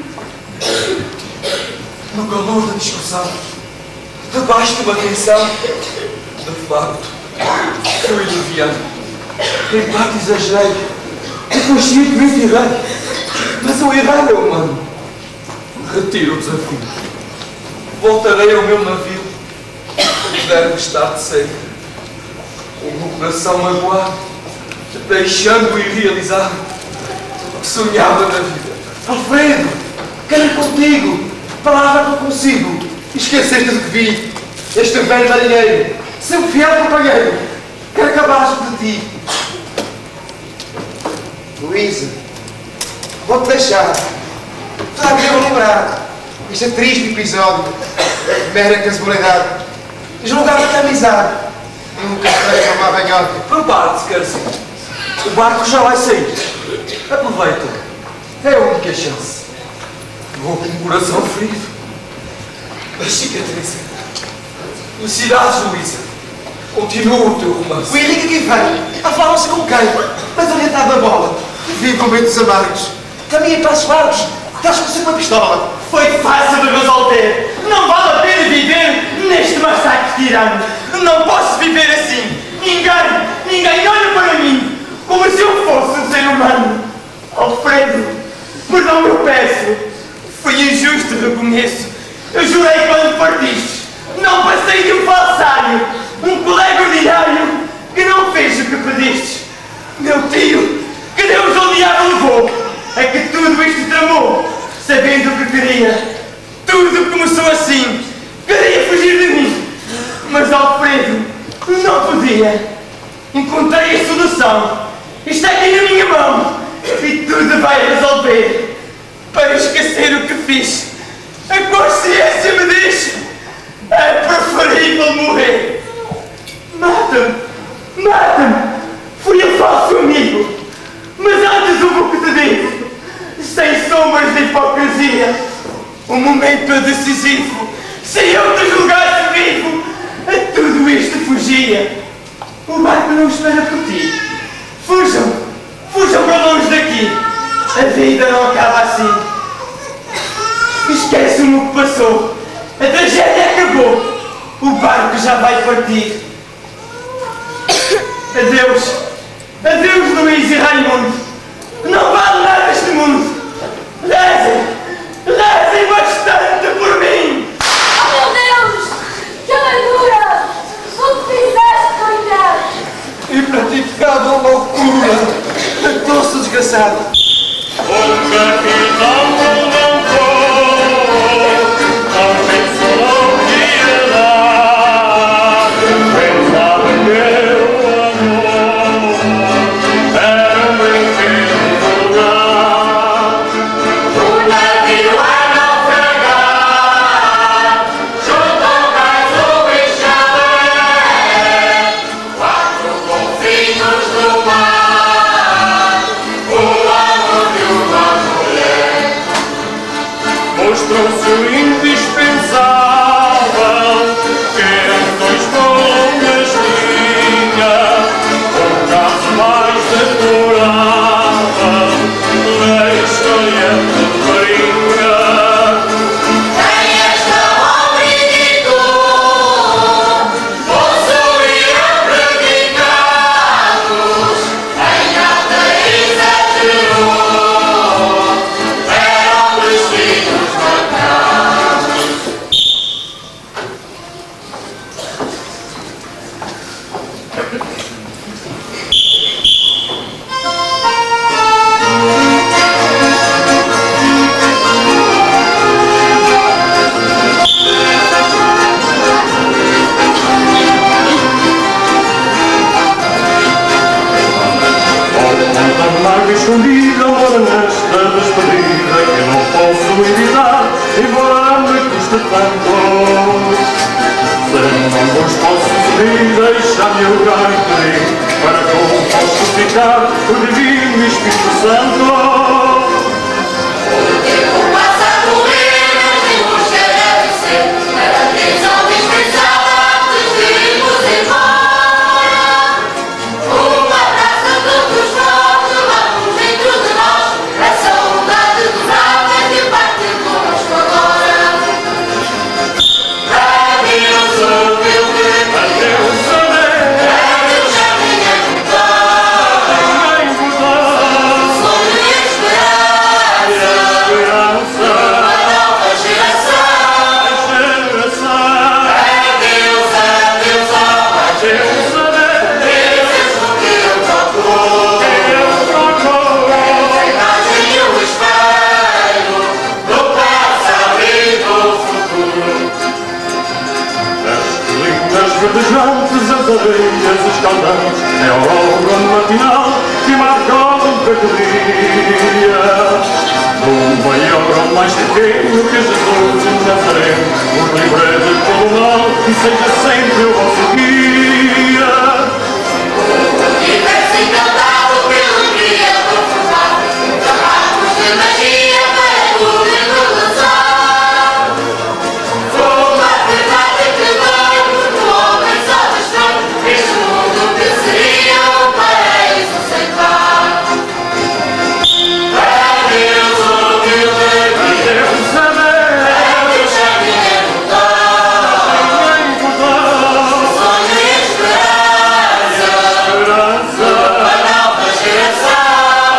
No calor da discussão, debaixo de uma tensão, de facto, fui leviano. Em parte exagerei, e conscientemente errei. Mas o errar é humano. Retiro o desafio. Voltarei ao meu navio. Deve estar de seca. O meu coração magoado, deixando-o irrealizado o que sonhava na vida. Alfredo, quero ir contigo. Palavra que eu consigo. Esqueceste do que vi. Este velho marinheiro, seu fiel companheiro, quer acabar de ti. Luísa, vou-te deixar. Toda a vida vou lembrar. Este triste episódio, mera casualidade. Julgava que a amizade nunca se transformava em ódio. Prepare-se, Carcinho. O barco já vai sair. Aproveita. É a única chance. Vou com o coração ferido. Mas cicatriza. Felicidades, Luísa. Continua o teu romance. O Henrique aqui vem. Falam-se com quem? Mas orientado na bola. Vive momentos amargos. Caminha para os barcos. Estás com uma pistola. Foi fácil de resolver. Não vale a pena viver neste massacre tirano. Não posso viver assim. Ninguém olha para mim como se eu fosse um ser humano. Alfredo, perdão eu peço. Foi injusto, reconheço. Eu jurei quando partiste. Não passei de um falsário. Um colega ordinário que não fez o que pediste. Meu tio, que Deus ao diabo levou, é que tudo isto tramou, sabendo o que queria. Tudo começou assim. Queria fugir de mim, mas Alfredo não podia. Encontrei a solução. Está aqui na minha mão e tudo vai resolver. Para esquecer o que fiz, a consciência me diz: é preferível morrer. Mata-me. Fui um falso amigo, mas antes houve o que te digo. Sem sombras de hipocrisia, o momento é decisivo. Se eu te julgasse vivo, a tudo isto fugia. O barco não espera por ti. Fujam para longe daqui. A vida não acaba assim. Esquece-me o que passou. A tragédia acabou. O barco já vai partir. Adeus, Luís e Raimundo. Não vale nada este mundo. Rezem bastante por mim. Oh meu Deus! Que amargura! O que fizeste, coitado? E praticava uma loucura. Matou-se desgraçado. O capitão não pensou que ia dar. Pensava que o amor era um brinquedo vulgar. O navio a naufragar, junto ao cais e chalé, 4 golfinhos do mar, o amor de uma mulher. escondida mora nesta despedida que eu não posso evitar, embora me custe tanto. Se não vos posso pedir, deixa-me orar e pedir, para como posso ficar o Divino Espírito Santo. O tempo passa a correr, mas temos que agradecer a atenção dispensada antes de irmos embora. Um abraço a todos nós, levamos dentro de nós a saudade dos aves que partem connosco agora. Adeus, humilde, Adeus, adeus, jardim a mudar, sonho e esperança, uma nova geração. Adeus, adeus, ó Deus, dizes o que eu procuro. Essa imagem e o espelho do passado e do futuro. As colinas verdejantes, as areias escaldantes, é a aurora matinal que marca o dia. Do maior ao mais pequeno que Jesus o Nazareno nos livre de todo mal e seja sempre o vosso guia. Universo encantado pelo dia conformado, chamamos de magia para tudo evolução. Uma verdade que dói, porque o homem só destrói este mundo que seria um paraíso sem par. Adeus, humilde, Deus adeus, jardim a mudar, sonho e esperança, uma nova geração.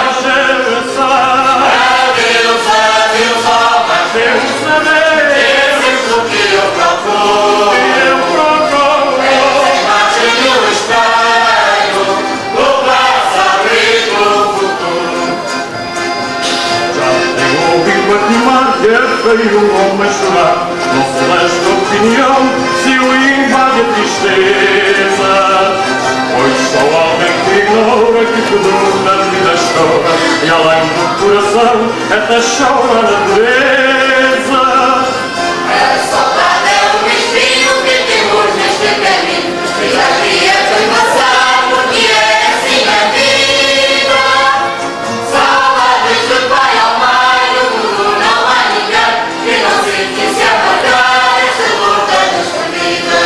Adeus, adeus, ó Deus, dizes o que eu procuro. Essa imagem e o espelho do passado e do futuro. Já tenho ouvido afirmar que é feio o homem chorar, não se leste opinião se o invade a tristeza. Pois só alguém que ignora que tudo na vida chora, e além do coração até chora a natureza. A saudade é um espinho que temos neste caminho, e havia que passar porque é assim a vida. Saudades de pai ao mar, no mundo não há ninguém que não sentisse amargar esta luta despedida.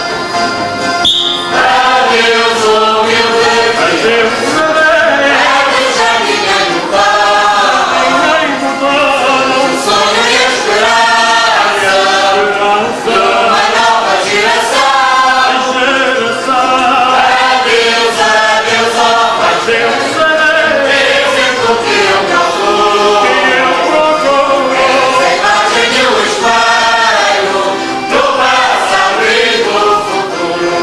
Adeus, humilde, Adeus, adeus, jardim a mudar, sonho e esperança, uma nova geração. Adeus, adeus, ó Deus, dizes o que eu procuro. Essa imagem e o espelho do passado e do futuro.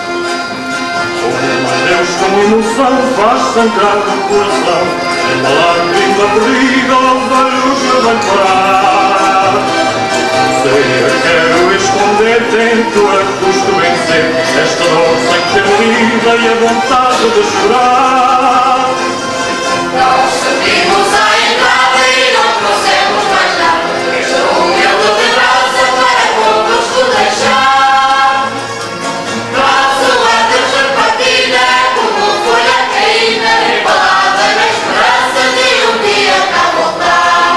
Deus com emoção faz sangrar o coração, é uma lágrima perdida aos olhos que vai parar. Se eu quero esconder, tento a custo vencer esta dor sem ter lida e a vontade de chorar. Nós servimos à entrada e não trouxemos mais nada. Este humilde de graça para convosco deixar. Nosso adeus de partida como folha caída, embalada na esperança de um dia cá voltar.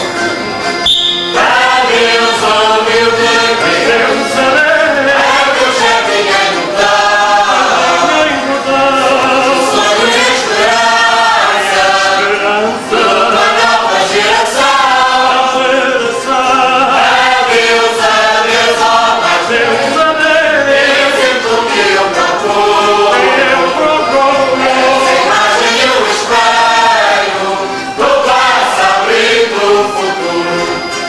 Adeus, humilde, Deus adeus, jardim a mudar, sonho e esperança, uma nova geração. Adeus, adeus, ó Deus, dizes o que eu procuro. Essa imagem e o espelho do passado e do futuro.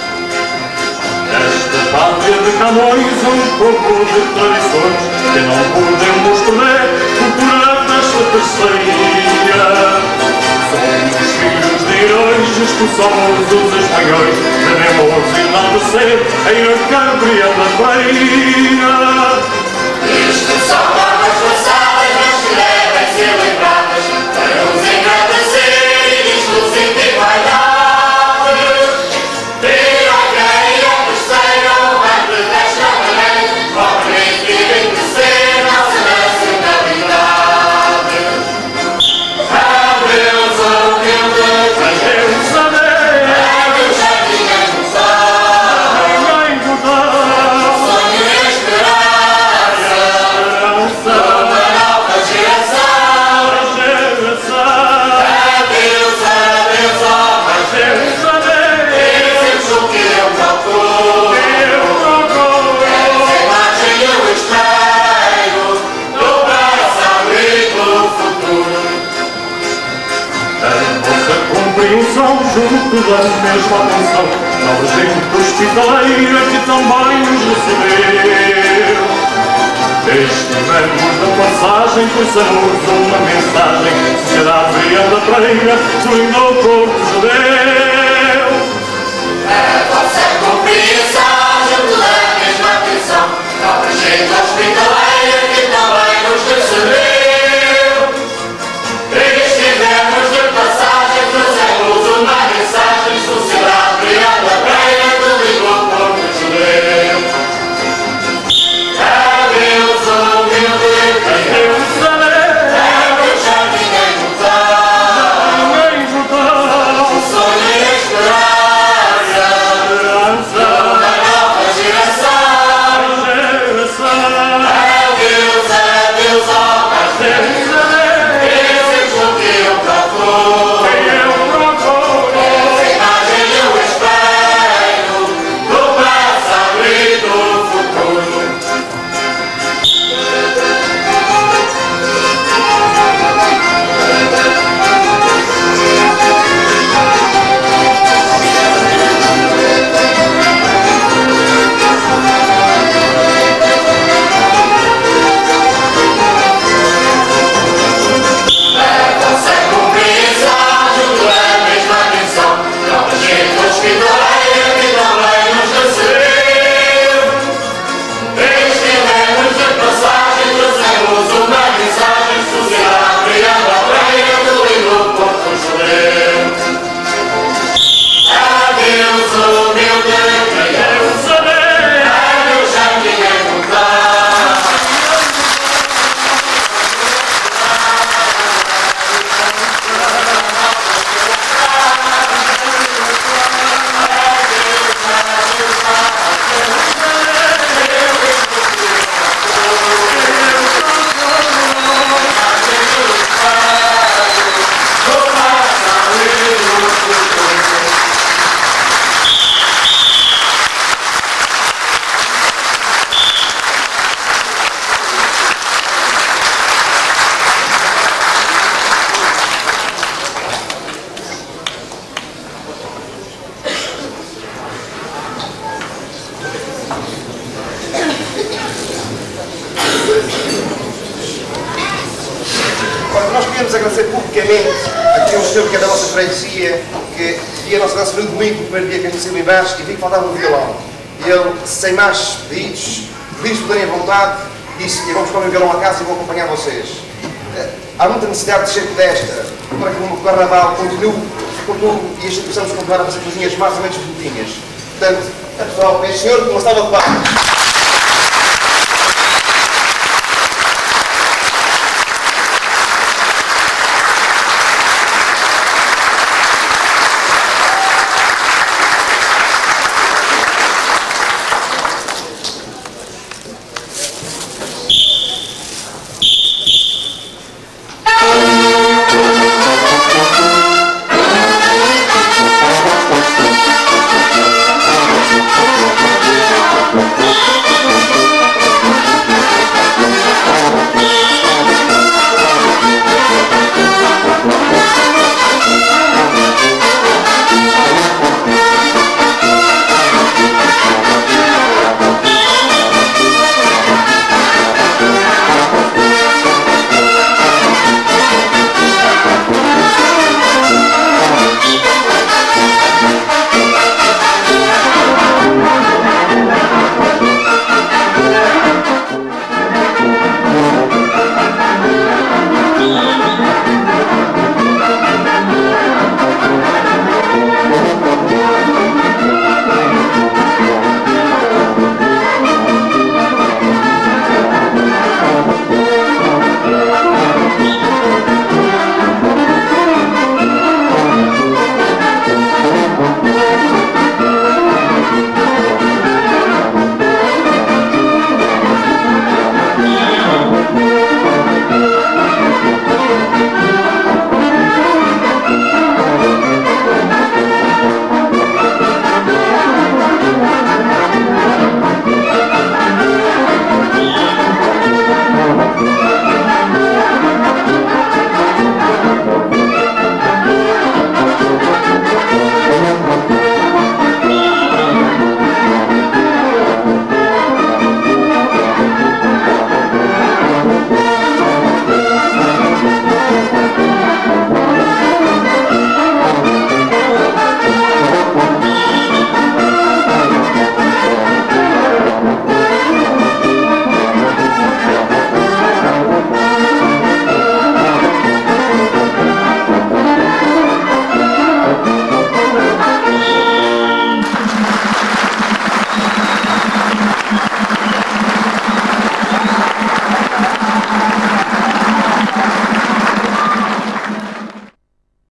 Esta pátria de Camões, um povo de tradições que não podemos perder, cultura desta terceira. Somos filhos de heróis, expulsamos os espanhóis, devemos enaltecer a ira Gabriel da Beira. Isto são normas passadas, mas que devem ser lembradas para nos engrandecer e distinção junto da mesma atenção, nobre gente hospitaleira que também nos recebeu. Estivemos na passagem, trouxemos uma mensagem, sociedade brilhante da freira, do lindo Porto Judeu. A vossa compreensão junto da mesma atenção, nobre gente hospitaleira que também nos recebeu. Estivemos de passagem, trouxemos uma mensagem, sociedade brilhante da freira, do lindo Porto Judeu. Adeus, humilde, Adeus, adeus, já ninguém voltar. ninguém voltar. Sonho e esperança, uma nova geração. Adeus, adeus, ó Castelo. Esse que eu procuro, essa imagem eu espero, do passado e do futuro. Vossa compreensão junto à mesma atenção, nobre gente hospitaleira que também nos recebeu. Estivemos de passagem, trouxemos uma mensagem, sociedade brilhante à freira, do lindo Porto Judeu. Adeus, humilde, adeus, já ninguém voltar. Olha, nós queríamos agradecer publicamente aqui a um senhor que é da nossa freguesia, que ia a nossa dança no domingo, o primeiro dia que a gente saiu em baixo, e vi que faltava um violão. E ele, sem mais pedidos se puderem à vontade, disse: eu vou buscar o meu violão a casa e vou acompanhar vocês. Há muita necessidade de ser desta, para que o carnaval continue e a gente possamos continuar a fazer coisinhas mais ou menos bonitinhas. Portanto, pessoal, este senhor que não estava de palmas.